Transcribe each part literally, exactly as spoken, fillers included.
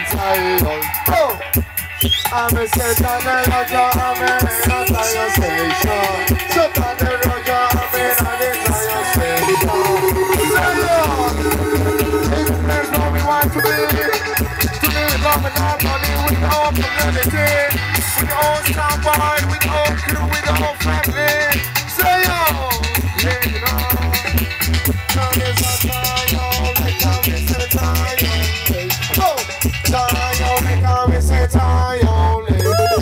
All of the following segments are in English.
Zion. Oh! I'm a set on the roger, I'm in a Zion station. Set on the roger, I'm in a Zion station. Zion! It's the place where we want to be. To be love and our money with our community. With our soundboy, with our crew, with our family. Zion! Yeah, you know. Come is a Zion, like come is a Zion. Oh! Zion, like come is a Zion. Get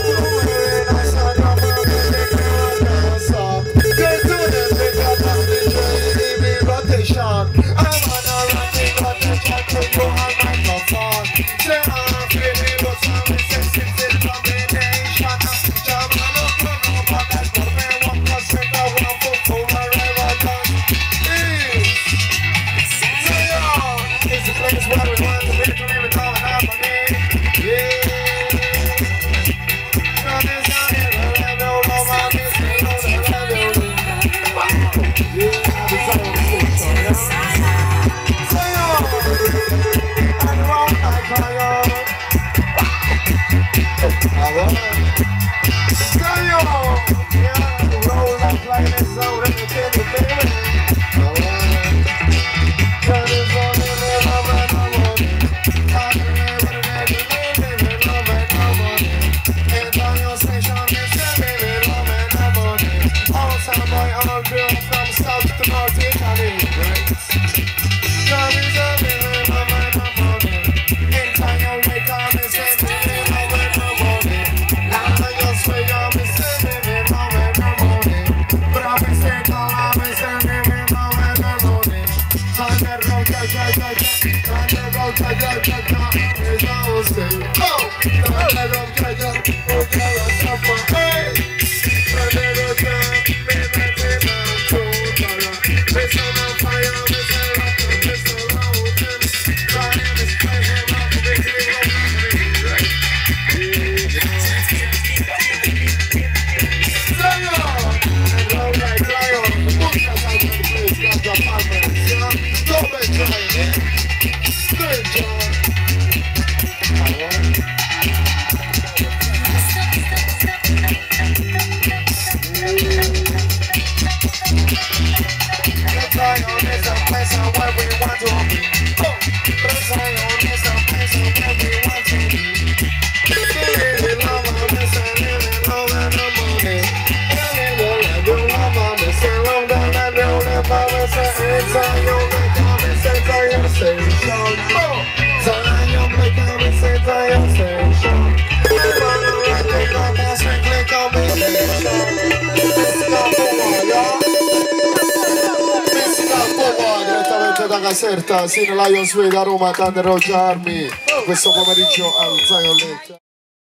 to the big up of the dream rotation. I'm on a running rotation to go on microphone. Say I'm feeling but some is a simple combination. Jam on the corner, but that's what we want. Cause we know one for forever done. Zion is the place where we want to be, to live it all harmony. Yeah. Da Caserta, Sino Lions Way da Roma, Thunder Road Army, questo pomeriggio al Zion Lake.